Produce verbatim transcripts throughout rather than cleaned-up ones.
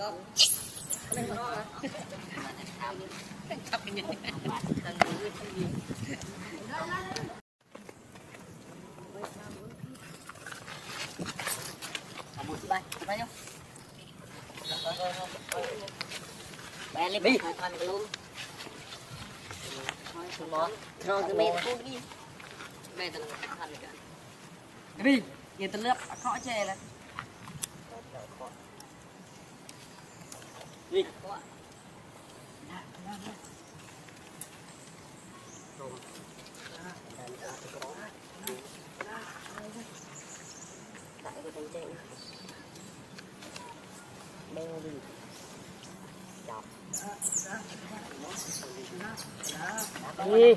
Bạn lên đi. Con luôn. Thôi, món. Rồi cái mẹ cô đi. Mẹ tao ăn được cả. Đi, giờ tao lướt khó chè lên. Đi. Tại cái tay chạy. Đeo đi. Chọc. Đi.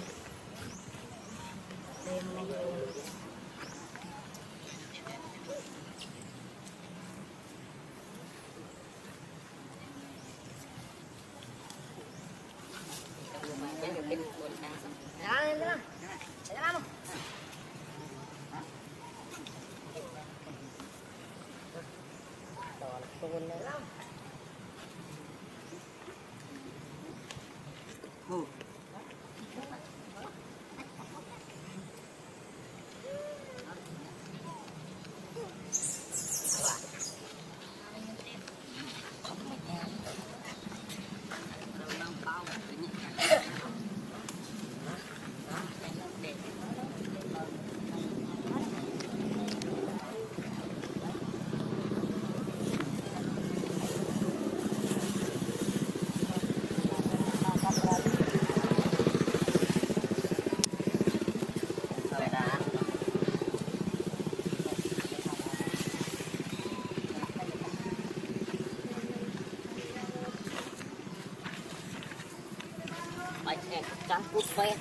Trắng cút ve.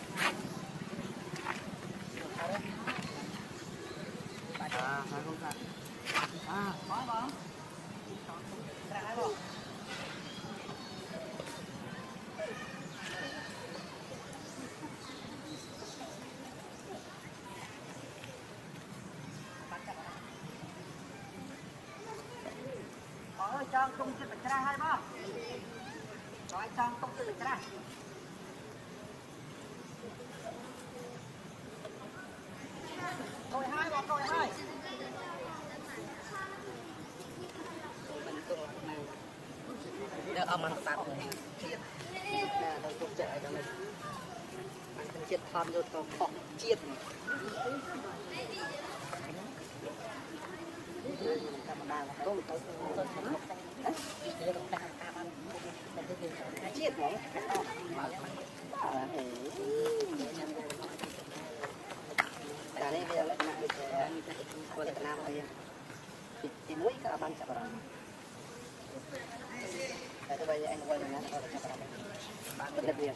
À, phải không ta? À, có không? Ra không? Ôi, cho không chết phải ra hay không? Rồi, cho không chết phải ra. Rồi hai bọn rồi hai. Được ông ăn sạch rồi. Là đâu cũng chạy cho mình. Ăn thân chiết thon rồi có phỏng chiết. Chiết rồi. Đây bây giờ lại nặng được của Việt Nam bây giờ thì mũi các bạn chặt vào. Đây bây giờ anh quay lại nó chặt vào. Bạn rất là biệt.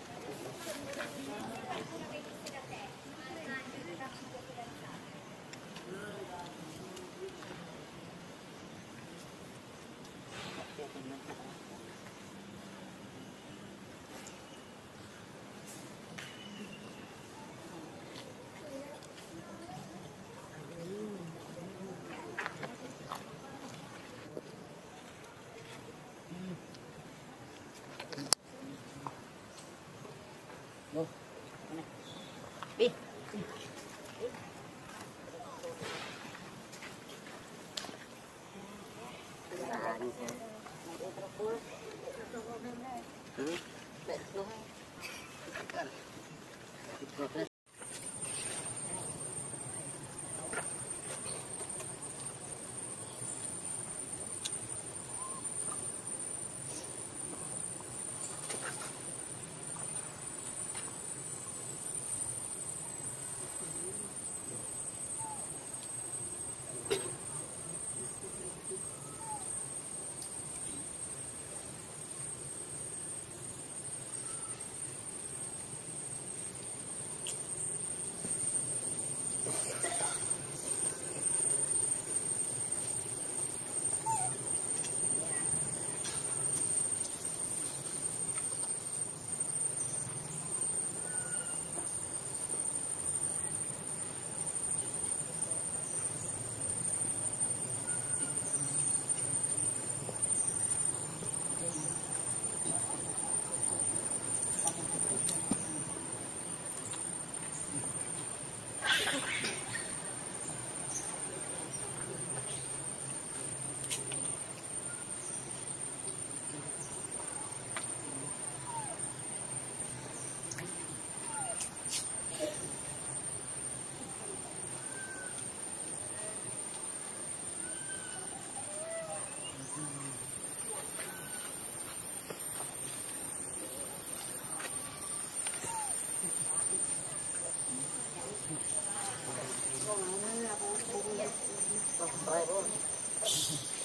Vô. Đi. Đi.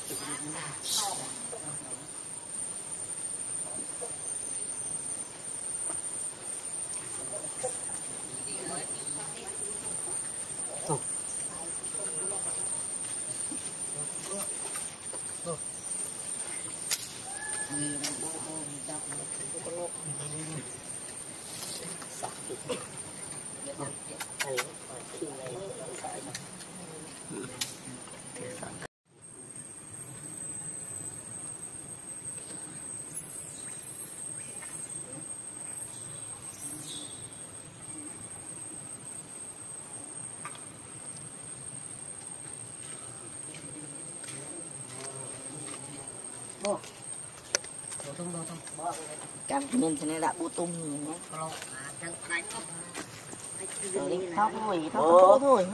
Cảm mình thế này đã bút tung rồi nhé. Rồi đi, thóc thôi, thóc thôi thôi.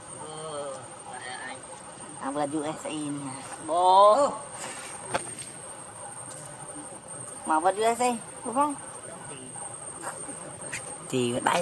À vừa u ét a nè. Bố. Mà vừa u ét a, đúng không? Thì đây.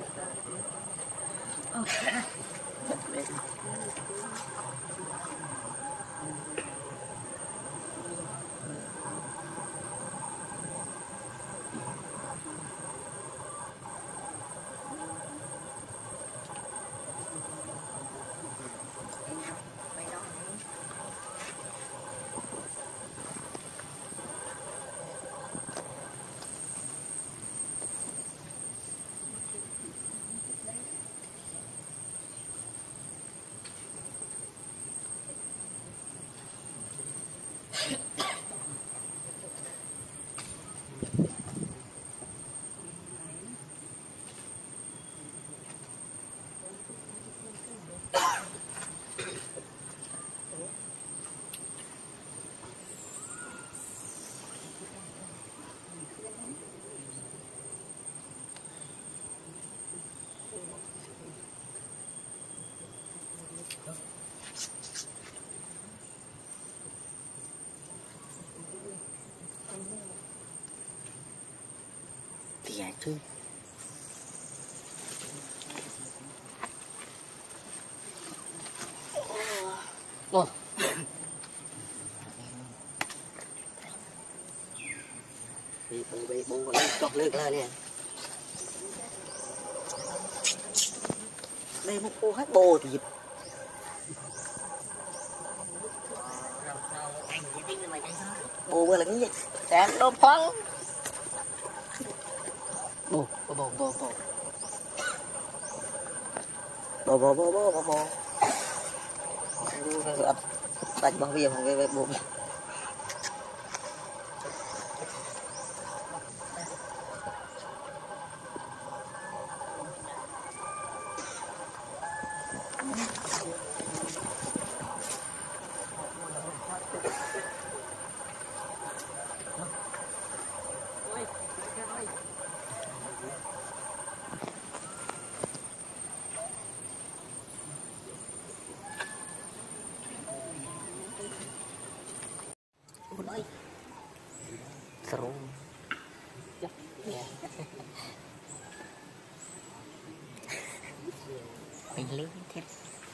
Dạ thương. Ồ. Bị bị bị bù còn chọc nước lên nè. Đây một cô hát bồ thì bồ vừa là cái gì? Sáng đốm phăng. Bồ bồ bồ bồ bồ bồ bồ bồ bồ bồ bồ đánh bao nhiêu không cái bồ seru mình lên thêm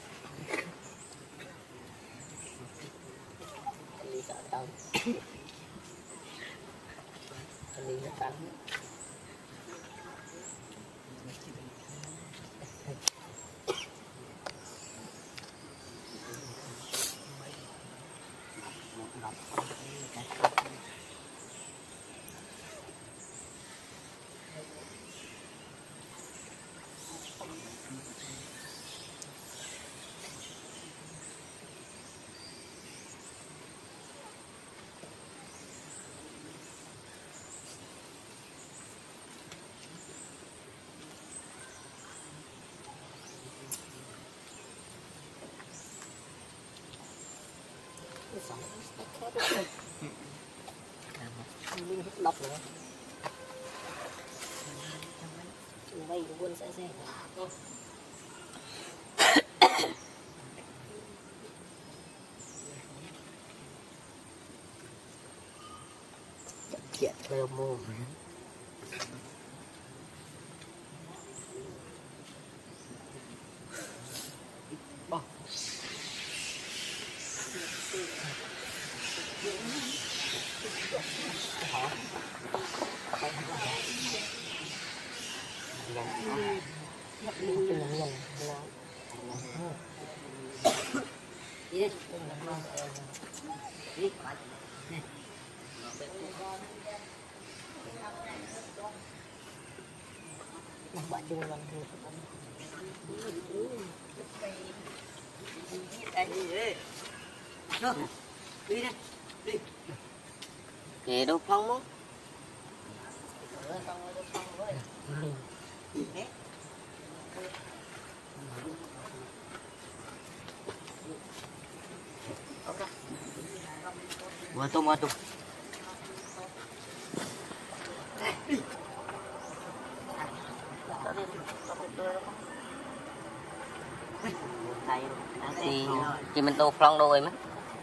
lý sợ tao lý sợ tao đọc nữa vay của quân sẽ xe thiệt leo mô bò đi đi bạn chung lần đi đi đi kể đâu phong không mua tôm mua tôm thì chỉ mình tô phong đôi mà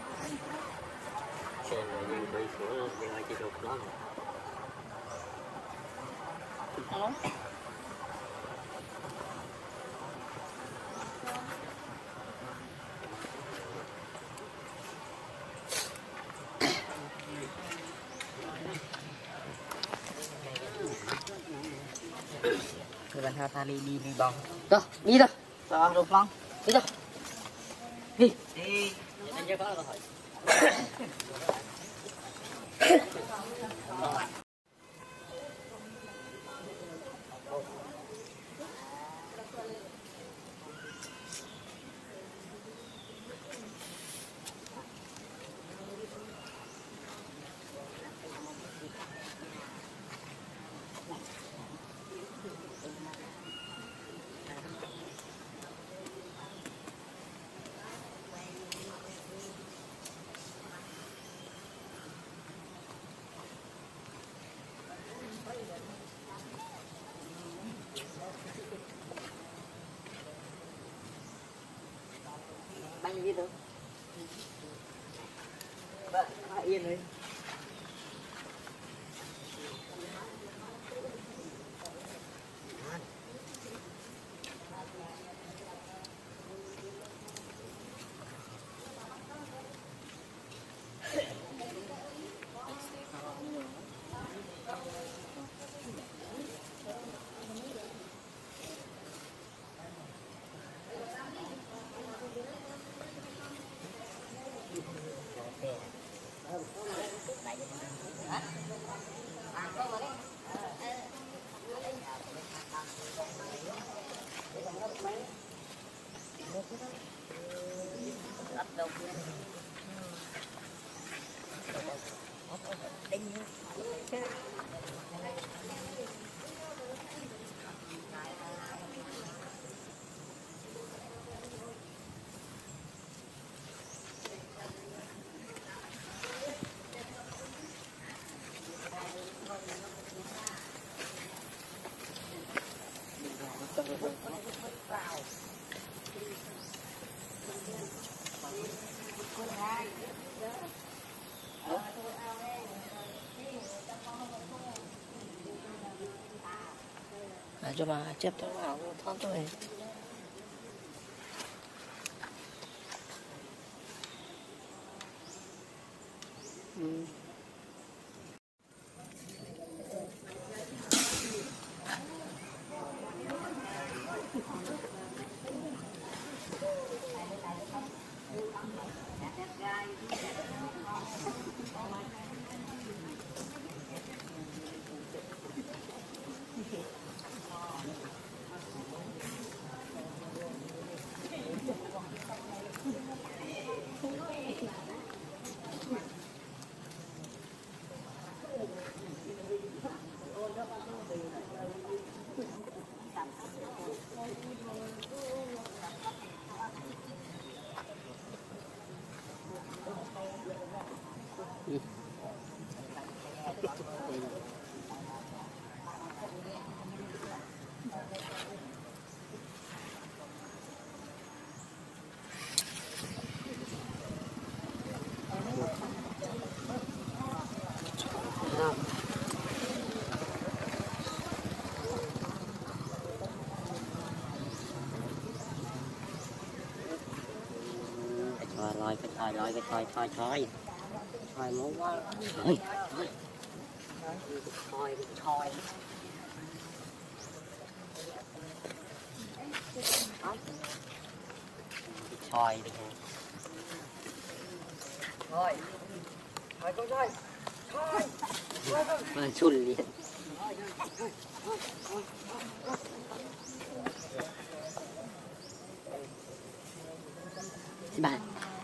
các bạn ha đi đi đi bong rồi đi rồi rồi đồ phong đi rồi đi đi anh chưa có là hỏi bánh gì đâu vâng yên rồi à, cho mà chép cho vào thoáng cho mình ừ. Lôi cái thôi lôi cái thôi thôi thôi thôi muốn quá thôi thôi thôi thôi thôi đi Thôi. Thôi con ơi. Thôi. Mà chun liền. Chị bạn.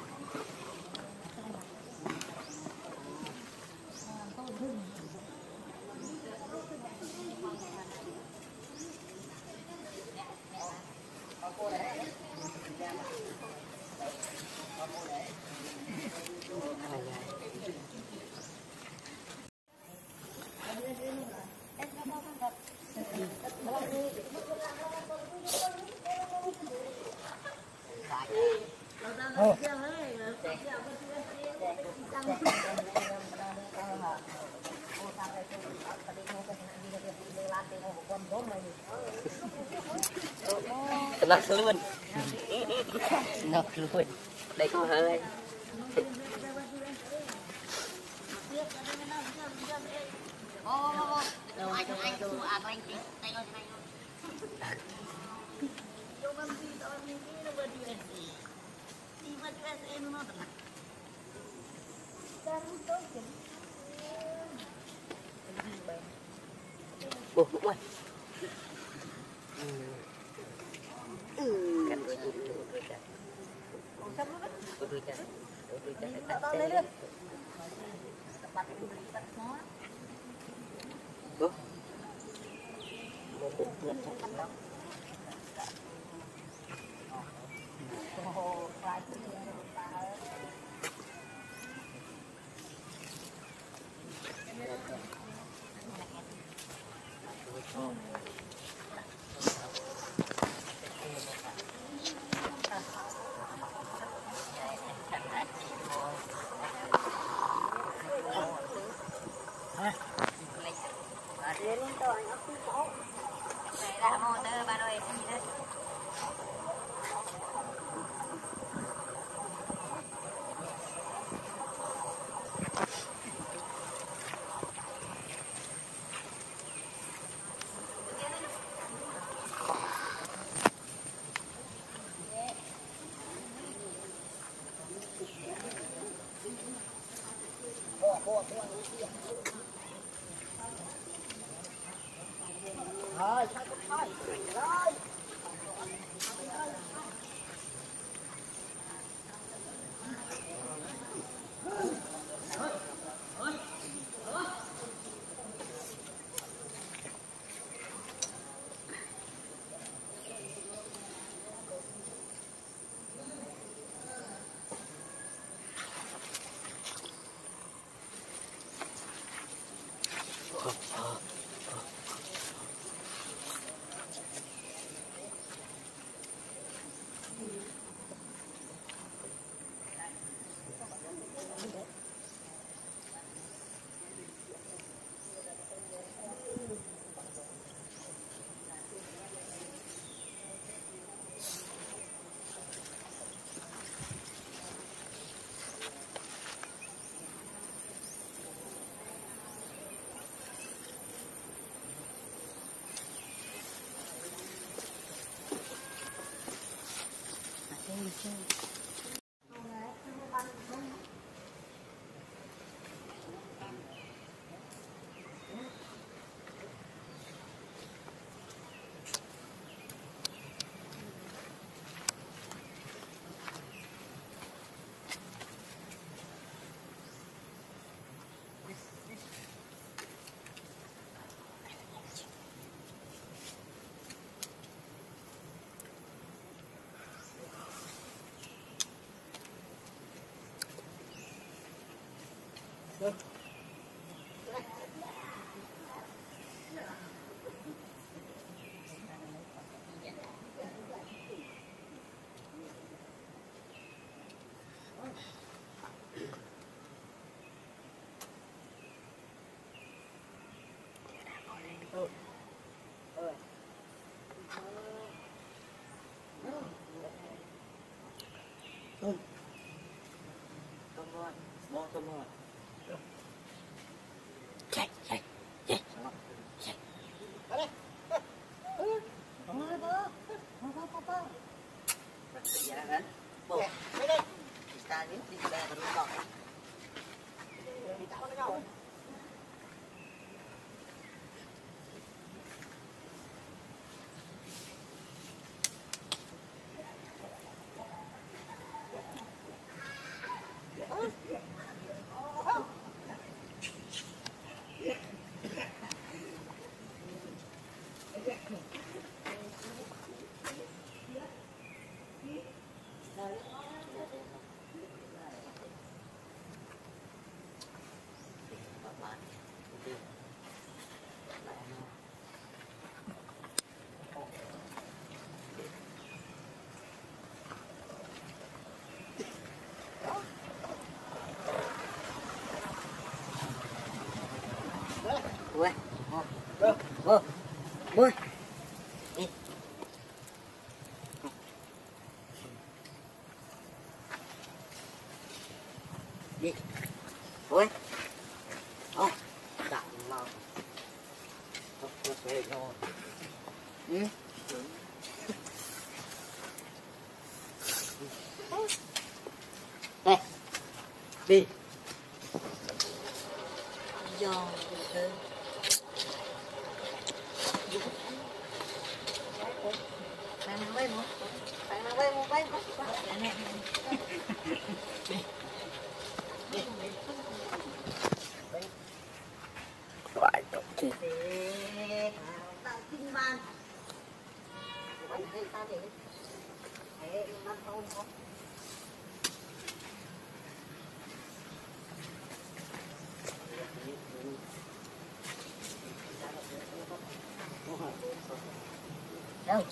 Nó luôn. Nó luôn. Đây có hơi. Ô, anh anh anh à anh tí tay ơi tay ơi. Yo kan di tahun ini nó baju U S A. Di baju U S A nó nó tenang. Dan itu jadi. Bố cũng ơi. Cắt đôi đôi đôi chặt. Đôi đôi chặt. Đôi đôi chặt để cắt xe. Tempat itu berikat semua. Bố. Bố cũng ngất trong cắt đó. Oh, lagi dia tahu. Dirin to anh ấp cổ. Này là motor ba đôi gì đấy. Rồi, thôi thôi. Rồi. Được. Ừ. Ừ. Ừ. Tôm ngon, bò tôm ngon. Chạy, chạy, chạy. Chạy. Ở đây. Ừ. Bò bò. Bò bò bò bò. Dạ hả? Bò. Đây đây. Ta đến đi ra rồi bò. Ui, bơ, bơ, bơ, đi, đi, ui, ô, đặng màu, không có thể rồi, ừ, đây, đi, do thế. Bạn bay một, bạn bay một bay một, phải tốt chứ. Tạo kinh ban. Bánh hay ta để thế năm không có. Đâu?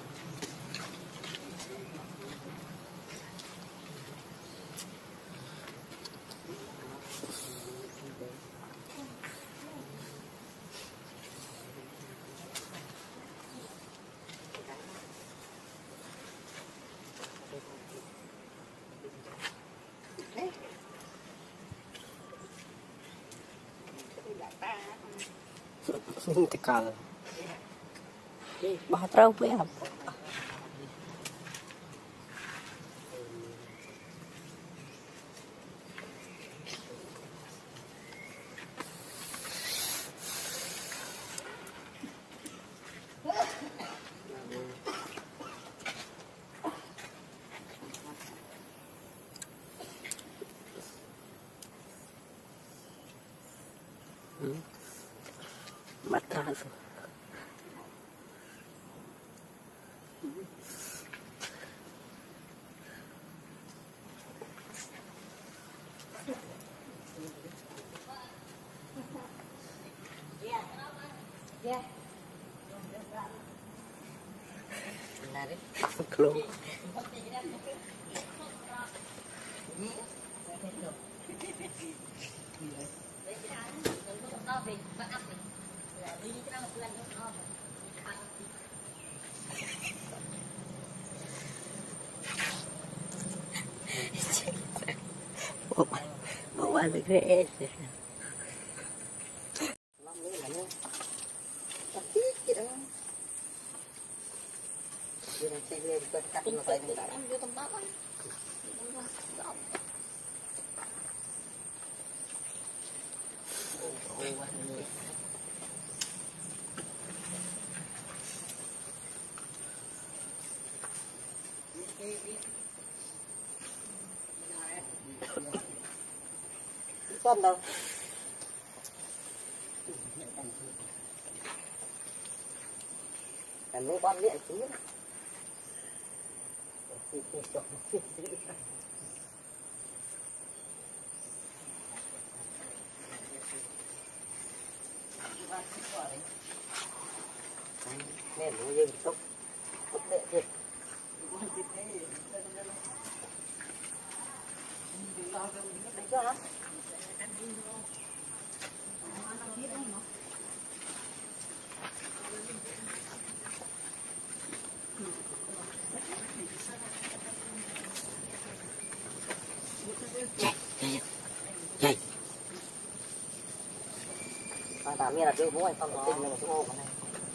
Tekan. Bah trâu với học. Bắt ra rồi. Yeah. Menarik. Belum. Bawa ada gres. Tapi kita dia nak cari dia kat tempat ni. Dia tempat kan. Oh, ini. Con đâu? Làm mấy con miệng xíu. Nên nó dừng tốc tốc độ thiệt. Đấy chưa hả? Đây. Con tạm biệt là đưa bố anh con một tinh là một cái ô con này.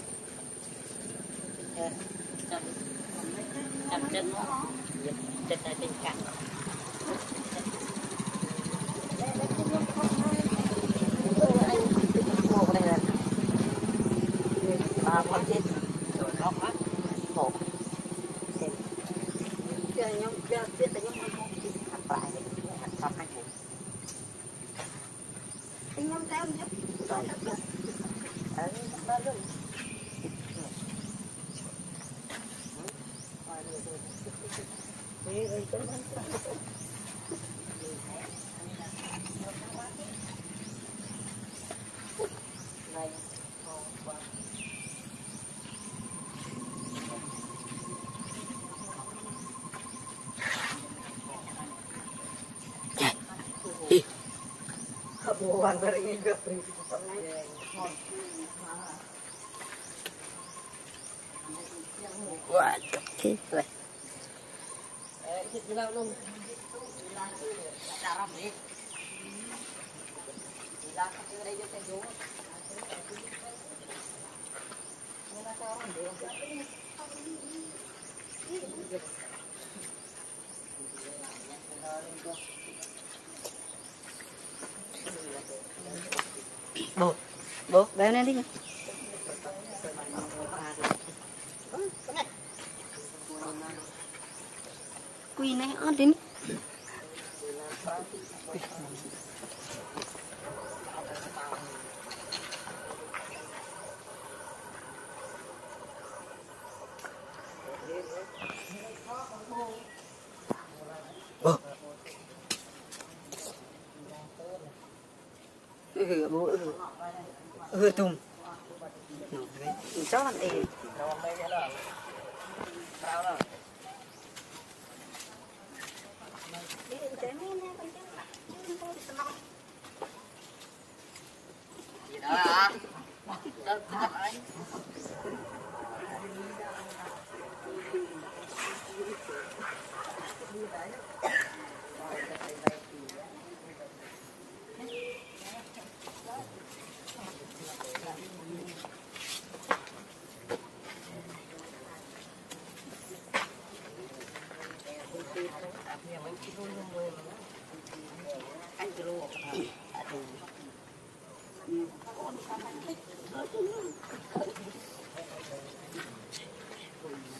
Chậm chậm chân nó. Chân này bên cạnh. Ô con này là ba con trên rồi nó quá một. Giờ nhóm giờ biết là nhóm không chỉ hạt phải hạt sắp hai củ. Anh nhóm tao nhấp rồi đó. Ở đó luôn. Hãy Bukan berarti juga Wah, oke, rồi. Eh, kita bilang dong. Cara nih. Bilang ke dia ke jauh. Mana cara dia? Bố, bố, béo lên đi. Quỳ này ăn đến. Bố. Ừ, bố ừ. Ừ, tùm. Chó làm gì? Gì đó hả? Đó, đó anh. Anh kilo. Aduh.